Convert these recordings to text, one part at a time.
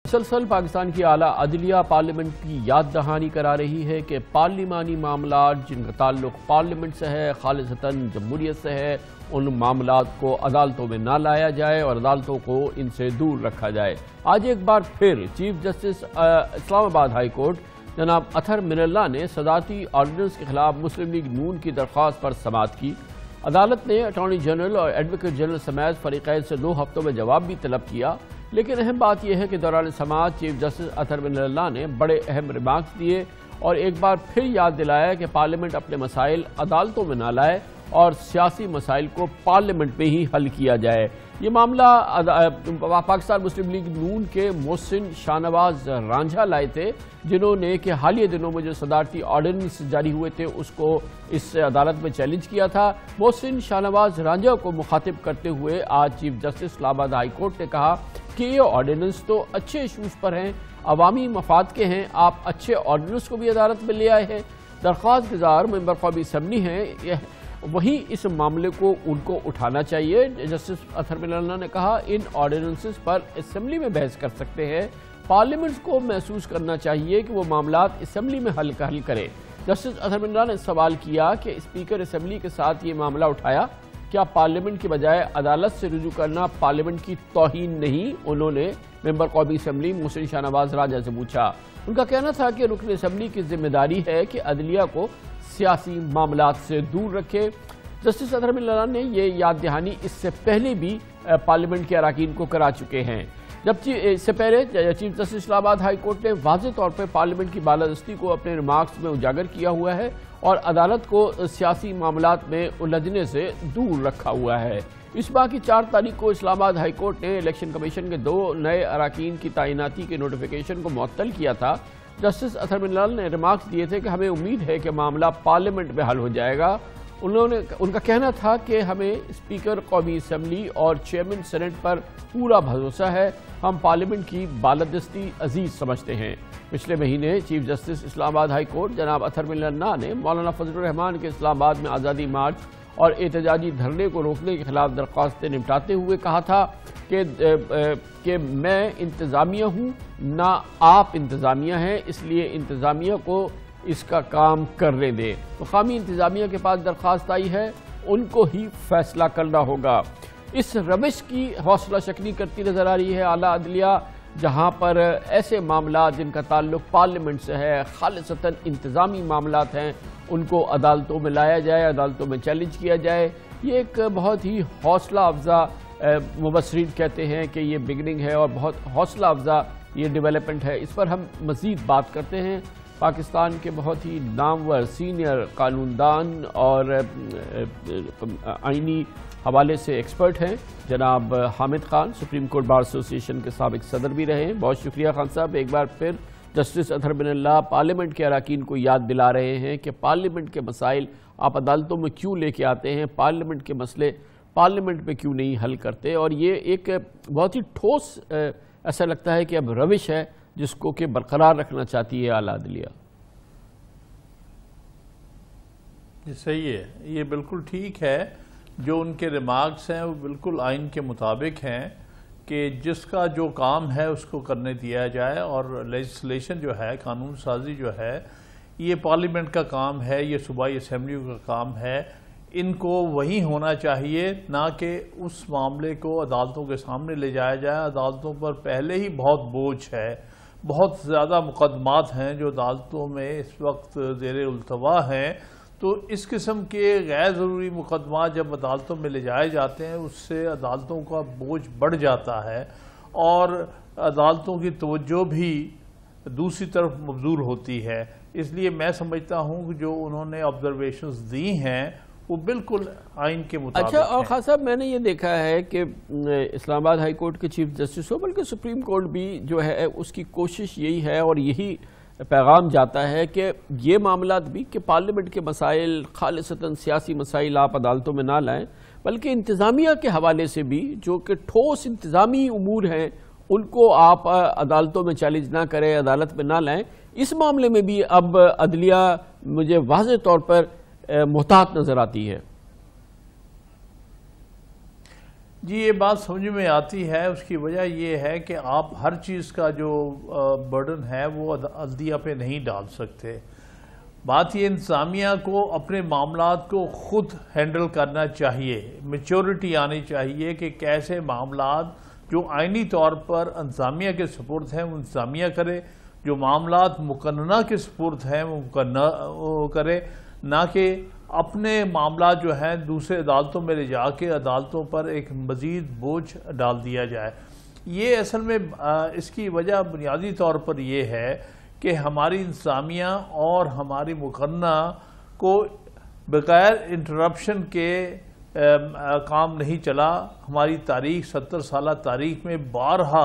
مسلسل پاکستان کی اعلیٰ عدلیہ پارلیمنٹ کی یاد دہانی کرا رہی ہے کہ پارلیمانی معاملات جن کا تعلق پارلیمنٹ سے ہے، خالصتاً جمہوریت سے ہے، ان معاملات کو عدالتوں میں نہ لایا جائے اور عدالتوں کو ان سے دور رکھا جائے۔ آج ایک بار پھر چیف جسٹس اسلام آباد ہائی کورٹ جناب اطہر من اللہ نے صدارتی آرڈیننس کے خلاف مسلم لیگ نون کی درخواست پر سماعت کی۔ عدالت نے اٹارنی جنرل اور ایڈوکیٹ جنرل سمیت فریقین سے 2 ہفتوں میں جواب بھی طلب کیا، لیکن اہم بات یہ ہے کہ دوران سماعت چیف جسٹس اطہر من اللہ نے بڑے اہم ریمارکس دیے اور ایک بار پھر یاد دلایا کہ پارلیمنٹ اپنے مسائل عدالتوں میں نہ لائے اور سیاسی مسائل کو پارلیمنٹ میں ہی حل کیا جائے۔ یہ معاملہ پاکستان مسلم لیگ نون کے محسن شاہ نواز رانجھا لائے تھے، جنہوں نے کہ حالیہ دنوں میں جو صدارتی آرڈیننس جاری ہوئے تھے اس کو اس عدالت میں چیلنج کیا تھا۔ محسن شاہ نواز رانجھا کو مخاطب کرتے ہوئے آج چیف جسٹس اسلام آباد ہائی کورٹ نے کہا کہ یہ آرڈیننس تو اچھے ایشوز پر ہیں، عوامی مفاد کے ہیں، آپ اچھے آرڈیننس کو بھی عدالت میں لے آئے ہیں، درخواست گزار ممبر قومی اسمبلی ہیں، وہی اس معاملے کو ان کو اٹھانا چاہیے۔ جسٹس اطہر من اللہ نے کہا ان آرڈیننسز پر اسمبلی میں بحث کر سکتے ہیں، پارلیمنٹ کو محسوس کرنا چاہیے کہ وہ معاملات اسمبلی میں حل کرے۔ جسٹس اطہر من اللہ نے سوال کیا کہ اسپیکر اسمبلی کے ساتھ یہ معاملہ اٹھایا، کیا پارلیمنٹ کی بجائے عدالت سے رجوع کرنا پارلیمنٹ کی توہین نہیں؟ انہوں نے ممبر قومی اسمبلی محسن شاہ نواز رانجھا سے پوچھا۔ ان کا کہنا تھا کہ رکن اسمبلی کی ذمہ داری ہے کہ عدلیہ کو سیاسی معاملات سے دور رکھے۔ جسٹس اطہر من اللہ نے یہ یاد دہانی اس سے پہلے بھی پارلیمنٹ کے اراکین کو کرا چکے ہیں، جبکہ اس سے پہلے چیف جسٹس اسلام آباد ہائی کورٹ نے واضح طور پر پارلیمنٹ کی بالادستی کو اپنے ریمارکس میں اجاگر کیا ہوا ہے اور عدالت کو سیاسی معاملات میں الجھنے سے دور رکھا ہوا ہے۔ اس ماہ کی 4 تاریخ کو اسلام آباد ہائی کورٹ نے الیکشن کمیشن کے 2 نئے اراکین کی تعیناتی کے نوٹیفیکیشن کو معطل کیا تھا۔ جسٹس اطہر من اللہ نے ریمارکس دیے تھے کہ ہمیں امید ہے کہ معاملہ پارلیمنٹ میں حل ہو جائے گا۔ ان کا کہنا تھا کہ ہمیں اسپیکر قومی اسمبلی اور چیئرمین سینٹ پر پورا بھروسہ ہے، ہم پارلیمنٹ کی بالادستی عزیز سمجھتے ہیں۔ پچھلے مہینے چیف جسٹس اسلام آباد ہائی کورٹ جناب اطہر من اللہ نے مولانا فضل الرحمان کے اسلام آباد میں آزادی مارچ اور احتجاجی دھرنے کو روکنے کے خلاف درخواستیں نمٹاتے ہوئے کہا تھا کہ میں انتظامیہ ہوں نہ آپ انتظامیہ ہیں، اس لیے انتظامیہ کو اس کا کام کرنے دیں۔ مقامی انتظامیہ کے پاس درخواست آئی ہے، ان کو ہی فیصلہ کرنا ہوگا۔ اس روش کی حوصلہ شکنی کرتی نظر آ رہی ہے اعلیٰ عدلیہ، جہاں پر ایسے معاملات جن کا تعلق پارلیمنٹ سے ہے، خالصتاً انتظامی معاملات ہیں، ان کو عدالتوں میں لایا جائے، عدالتوں میں چیلنج کیا جائے۔ یہ ایک بہت ہی حوصلہ افزا، مبصرین کہتے ہیں کہ یہ بگننگ ہے اور بہت حوصلہ افزا یہ ڈیولپمنٹ ہے۔ اس پر ہم مزید بات کرتے ہیں۔ پاکستان کے بہت ہی نامور سینئر قانون دان اور آئینی حوالے سے ایکسپرٹ ہیں جناب Hamid Khan, supreme court bar association کے سابق صدر بھی رہے ہیں۔ بہت شکریہ خان صاحب۔ ایک بار پھر جسٹس اطہر من اللہ پارلیمنٹ کے اراکین کو یاد دلا رہے ہیں کہ پارلیمنٹ کے مسائل آپ عدالتوں میں کیوں لے کے آتے ہیں، پارلیمنٹ کے مسئلے پارلیمنٹ میں کیوں نہیں حل کرتے، اور یہ ایک بہت ہی ٹھوس ایسا لگتا ہے کہ اب روش ہے جس کو کہ برقرار رکھنا چاہتی ہے اعلیٰ عدلیہ۔ یہ صحیح ہے، یہ بالکل ٹھیک ہے، جو ان کے ریمارکس ہیں وہ بالکل آئین کے مطابق ہیں کہ جس کا جو کام ہے اس کو کرنے دیا جائے، اور لیجسلیشن جو ہے، قانون سازی جو ہے، یہ پارلیمنٹ کا کام ہے، یہ صوبائی اسمبلیوں کا کام ہے، ان کو وہی ہونا چاہیے، نہ کہ اس معاملے کو عدالتوں کے سامنے لے جایا جائے۔ عدالتوں پر پہلے ہی بہت بوجھ ہے، بہت زیادہ مقدمات ہیں جو عدالتوں میں اس وقت زیر التوا ہیں، تو اس قسم کے غیر ضروری مقدمات جب عدالتوں میں لے جائے جاتے ہیں اس سے عدالتوں کا بوجھ بڑھ جاتا ہے اور عدالتوں کی توجہ بھی دوسری طرف مبذول ہوتی ہے۔ اس لیے میں سمجھتا ہوں کہ جو انہوں نے آبزرویشنز دی ہیں وہ بالکل آئین کے مطابق اچھا، اور خان صاحب میں نے یہ دیکھا ہے کہ اسلام آباد ہائی کورٹ کے چیف جسٹس ہو بلکہ سپریم کورٹ بھی جو ہے اس کی کوشش یہی ہے اور یہی پیغام جاتا ہے کہ یہ معاملات بھی کہ پارلیمنٹ کے مسائل خالصتاً سیاسی مسائل آپ عدالتوں میں نہ لائیں، بلکہ انتظامیہ کے حوالے سے بھی جو کہ ٹھوس انتظامی امور ہیں ان کو آپ عدالتوں میں چیلنج نہ کریں، عدالت میں نہ لائیں۔ اس معاملے میں بھی اب عدلیہ مجھے واضح طور پر محتاط نظر آتی ہے۔ جی یہ بات سمجھ میں آتی ہے. اس کی وجہ یہ ہے کہ آپ ہر چیز کا جو برڈن ہے وہ عدلیہ پہ نہیں ڈال سکتے. بات یہ انتظامیہ کو اپنے معاملات کو خود ہینڈل کرنا چاہیے. میچورٹی آنی چاہیے کہ کیسے معاملات جو آئینی طور پر انتظامیہ کے سپرد ہیں وہ انتظامیہ کرے، جو معاملات مقننہ کے سپرد ہیں وہ مقننہ کرے، نہ کہ اپنے معاملات جو ہیں دوسرے عدالتوں میں لے جا کے عدالتوں پر ایک مزید بوجھ ڈال دیا جائے. یہ اصل میں اس کی وجہ بنیادی طور پر یہ ہے کہ ہماری انتظامیہ اور ہماری مقننہ کو بغیر انٹرپشن کے کام نہیں چلا. ہماری تاریخ 70 سالہ تاریخ میں بارہا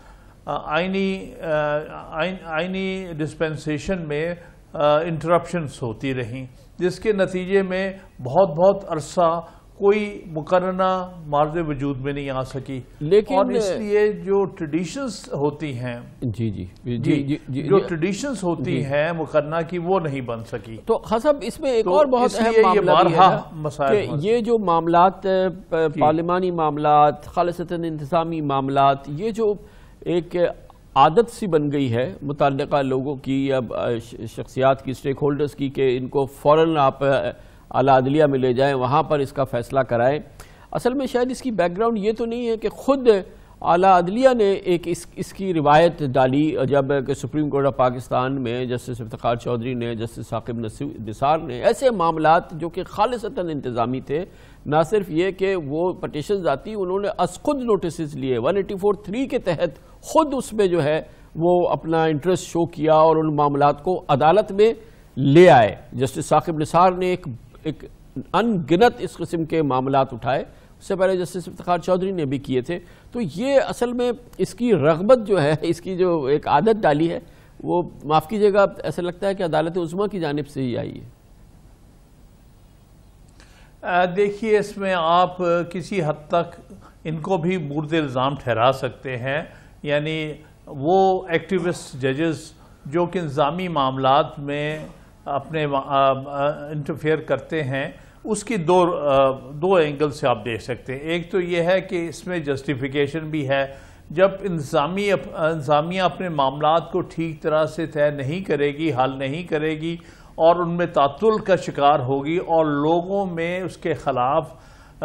آئینی ڈسپنسیشن میں انٹرپشنز ہوتی رہیں، جس کے نتیجے میں بہت عرصہ کوئی مقررہ مارد وجود میں نہیں آ سکی. لیکن اور اس لیے جو ٹریڈیشنز ہوتی ہیں جو ٹریڈیشنز ہوتی ہیں مقررہ کی وہ نہیں بن سکی. تو صاحب اس میں ایک اور بہت اہم معاملہ ہے کہ یہ جو معاملات پارلیمانی معاملات، خالصتاً انتظامی معاملات، یہ جو ایک عادت سی بن گئی ہے متعلقہ لوگوں کی یا شخصیات کی، سٹیک ہولڈرز کی، کہ ان کو فوراً آپ اعلیٰ عدلیہ میں لے جائیں، وہاں پر اس کا فیصلہ کرائیں. اصل میں شاید اس کی بیک گراؤنڈ یہ تو نہیں ہے کہ خود اعلیٰ عدلیہ نے ایک اس کی روایت ڈالی جب کہ سپریم کورٹ آف پاکستان میں جسٹس افتخار چودھری نے، جسٹس ثاقب نثار نے ایسے معاملات جو کہ خالصتاً انتظامی تھے، نہ صرف یہ کہ وہ پٹیشنز آتی، انہوں نے از خود نوٹسز لیے 184(3) کے تحت خود اس میں جو ہے وہ اپنا انٹرسٹ شو کیا اور ان معاملات کو عدالت میں لے آئے. جسٹس ثاقب نثار نے ایک ان گنت اس قسم کے معاملات اٹھائے، اس سے پہلے جسٹس افتخار چودھری نے بھی کیے تھے. تو یہ اصل میں اس کی رغبت جو ہے، اس کی جو ایک عادت ڈالی ہے، وہ معاف کیجیے گا ایسا لگتا ہے کہ عدالت عظمیٰ کی جانب سے ہی آئی ہے. دیکھیے اس میں آپ کسی حد تک ان کو بھی مورد الزام ٹھہرا سکتے ہیں. یعنی وہ ایکٹیوسٹ ججز جو کہ انتظامی معاملات میں اپنے انٹرفیئر کرتے ہیں، اس کی دو اینگل سے آپ دیکھ سکتے ہیں. ایک تو یہ ہے کہ اس میں جسٹیفیکیشن بھی ہے. جب انتظامیہ اپنے معاملات کو ٹھیک طرح سے طے نہیں کرے گی، حل نہیں کرے گی اور ان میں تعطل کا شکار ہوگی اور لوگوں میں اس کے خلاف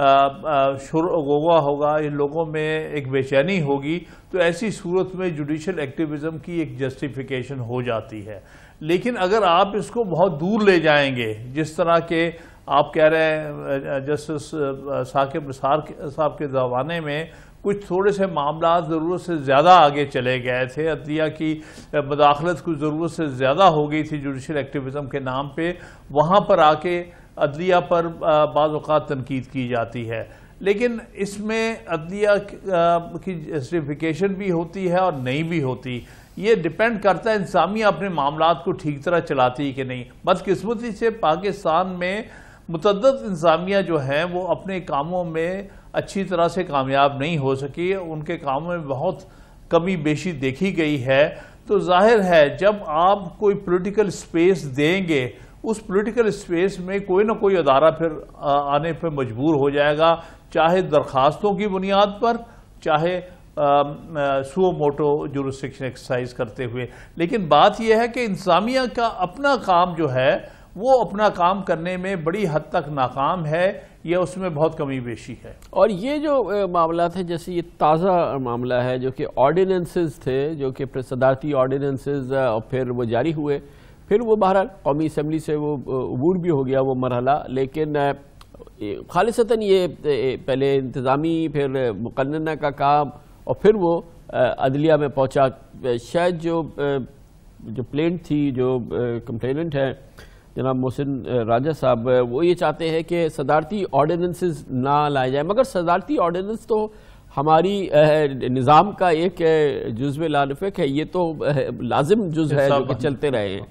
غوغا ہوگا، ان لوگوں میں ایک بے چینی ہوگی، تو ایسی صورت میں جوڈیشل ایکٹیویزم کی ایک جسٹیفیکیشن ہو جاتی ہے. لیکن اگر آپ اس کو بہت دور لے جائیں گے، جس طرح کہ آپ کہہ رہے ہیں جسٹس ثاقب نثار صاحب کے زمانے میں کچھ تھوڑے سے معاملات ضرورت سے زیادہ آگے چلے گئے تھے، عدلیہ کی مداخلت کچھ ضرورت سے زیادہ ہو گئی تھی جوڈیشل ایکٹیویزم کے نام پہ، وہاں پر آ کے عدلیہ پر بعض اوقات تنقید کی جاتی ہے. لیکن اس میں عدلیہ کی جسٹیفیکیشن بھی ہوتی ہے اور نہیں بھی ہوتی. یہ ڈیپینڈ کرتا ہے انتظامیہ اپنے معاملات کو ٹھیک طرح چلاتی کہ نہیں. بدقسمتی سے پاکستان میں متعدد انتظامیہ جو ہیں وہ اپنے کاموں میں اچھی طرح سے کامیاب نہیں ہو سکی، ان کے کاموں میں بہت کمی بیشی دیکھی گئی ہے. تو ظاہر ہے جب آپ کوئی پولیٹیکل سپیس دیں گے، اس پولیٹیکل سپیس میں کوئی نہ کوئی ادارہ پھر آنے پہ مجبور ہو جائے گا، چاہے درخواستوں کی بنیاد پر، چاہے سو موٹو جورسڈکشن ایکسرسائز کرتے ہوئے. لیکن بات یہ ہے کہ انتظامیہ کا اپنا کام جو ہے وہ اپنا کام کرنے میں بڑی حد تک ناکام ہے، یا اس میں بہت کمی بیشی ہے. اور یہ جو معاملات ہیں، جیسے یہ تازہ معاملہ ہے جو کہ آرڈیننسز تھے، جو کہ صدارتی آرڈیننسز اور پھر وہ جاری ہوئے، پھر وہ بہرحال قومی اسمبلی سے وہ عبور بھی ہو گیا وہ مرحلہ. لیکن خالصتاً یہ پہلے انتظامی، پھر مقننہ کا کام، اور پھر وہ عدلیہ میں پہنچا. شاید جو پلینٹ تھی، جو کمپلیننٹ ہے جناب محسن راجہ صاحب، وہ یہ چاہتے ہیں کہ صدارتی آرڈیننسز نہ لائے جائیں. مگر صدارتی آرڈیننس تو ہماری نظام کا ایک جزو لا نفک ہے، یہ تو لازم جز ہے جو کہ چلتے رہے ہیں.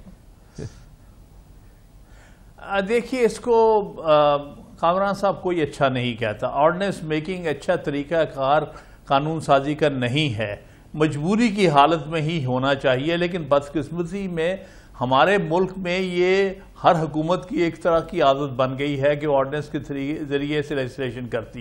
دیکھیے اس کو کامران صاحب کوئی اچھا نہیں کہتا. آرڈیننس میکنگ اچھا طریقہ کار قانون سازی کا نہیں ہے، مجبوری کی حالت میں ہی ہونا چاہیے. لیکن بدقسمتی میں ہمارے ملک میں یہ ہر حکومت کی ایک طرح کی عادت بن گئی ہے کہ آرڈیننس کے ذریعے سے لیجسلیشن کرتی.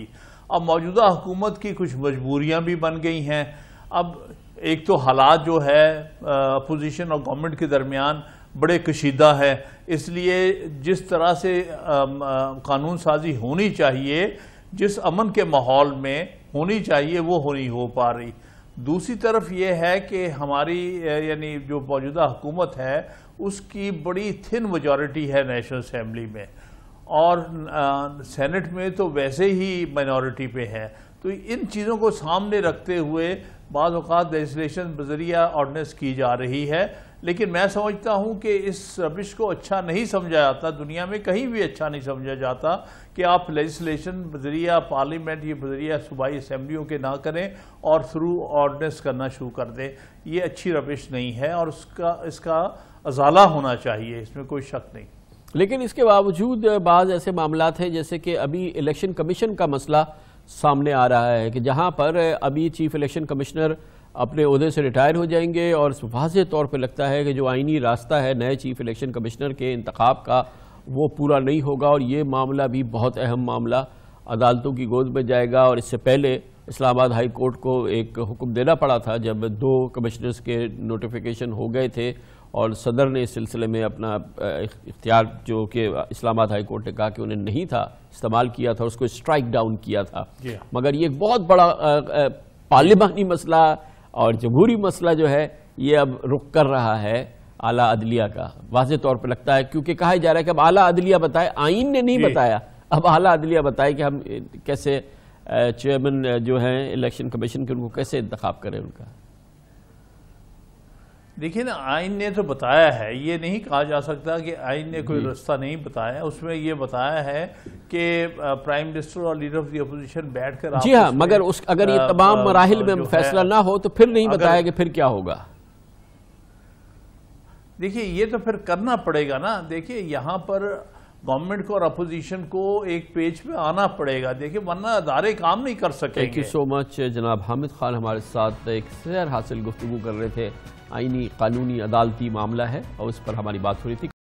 اب موجودہ حکومت کی کچھ مجبوریاں بھی بن گئی ہیں. اب ایک تو حالات جو ہے اپوزیشن اور گورنمنٹ کے درمیان بڑے کشیدہ ہے، اس لیے جس طرح سے قانون سازی ہونی چاہیے، جس امن کے ماحول میں ہونی چاہیے، وہ نہیں ہو پا رہی. دوسری طرف یہ ہے کہ ہماری یعنی جو موجودہ حکومت ہے اس کی بڑی تھن میجورٹی ہے نیشنل اسمبلی میں، اور سینٹ میں تو ویسے ہی مائنورٹی پہ ہے. تو ان چیزوں کو سامنے رکھتے ہوئے بعض اوقات لیجسلیشن بذریعہ آرڈیننس کی جا رہی ہے، لیکن میں سمجھتا ہوں کہ اس ربش کو اچھا نہیں سمجھا جاتا، دنیا میں کہیں بھی اچھا نہیں سمجھا جاتا کہ آپ لیجسلیشن بذریعہ پارلیمنٹ یا بذریعہ صوبائی اسمبلیوں کے نہ کریں اور تھرو آرڈیننس کرنا شروع کر دیں. یہ اچھی ربش نہیں ہے اور اس کا ازالہ ہونا چاہیے، اس میں کوئی شک نہیں. لیکن اس کے باوجود بعض ایسے معاملات ہیں جیسے کہ ابھی الیکشن کمیشن کا مسئلہ سامنے آ رہا ہے کہ جہاں پر ابھی چیف الیکشن کمشنر اپنے عہدے سے ریٹائر ہو جائیں گے، اور واضح طور پہ لگتا ہے کہ جو آئینی راستہ ہے نئے چیف الیکشن کمشنر کے انتخاب کا وہ پورا نہیں ہوگا، اور یہ معاملہ بھی بہت اہم معاملہ عدالتوں کی گود میں جائے گا. اور اس سے پہلے اسلام آباد ہائی کورٹ کو ایک حکم دینا پڑا تھا جب 2 کمشنرز کے نوٹیفیکیشن ہو گئے تھے، اور صدر نے اس سلسلے میں اپنا اختیار جو کہ اسلام آباد ہائی کورٹ نے کہا کہ انہیں نہیں تھا استعمال کیا تھا، اس کو اسٹرائک ڈاؤن کیا تھا. مگر یہ ایک بہت بڑا پارلیمانی مسئلہ اور جمہوری مسئلہ جو ہے یہ اب رخ کر رہا ہے اعلیٰ عدلیہ کا. واضح طور پہ لگتا ہے کیونکہ کہا جا رہا ہے کہ اب اعلیٰ عدلیہ بتائے، آئین نے نہیں بتایا، اب اعلیٰ عدلیہ بتائے کہ ہم کیسے چیئرمین جو ہیں الیکشن کمیشن کے ان کو کیسے انتخاب کریں ان کا. دیکھیں نا، آئین نے تو بتایا ہے، یہ نہیں کہا جا سکتا کہ آئین نے کوئی رستہ نہیں بتایا. اس میں یہ بتایا ہے کہ پرائم منسٹر اور لیڈر آف دی اپوزیشن بیٹھ کر جی ہاں، مگر اگر یہ تمام مراحل میں فیصلہ نہ ہو تو پھر نہیں بتایا کہ پھر کیا ہوگا. دیکھیے یہ تو پھر کرنا پڑے گا نا. دیکھیے یہاں پر گورنمنٹ کو اور اپوزیشن کو ایک پیج پہ آنا پڑے گا، دیکھیں ورنہ ادارے کام نہیں کر سکیں گے. تھینک یو سو مچ جناب حامد خان، ہمارے ساتھ ایک سیر حاصل گفتگو کر رہے تھے. آئینی قانونی عدالتی معاملہ ہے اور اس پر ہماری بات ہو رہی تھی.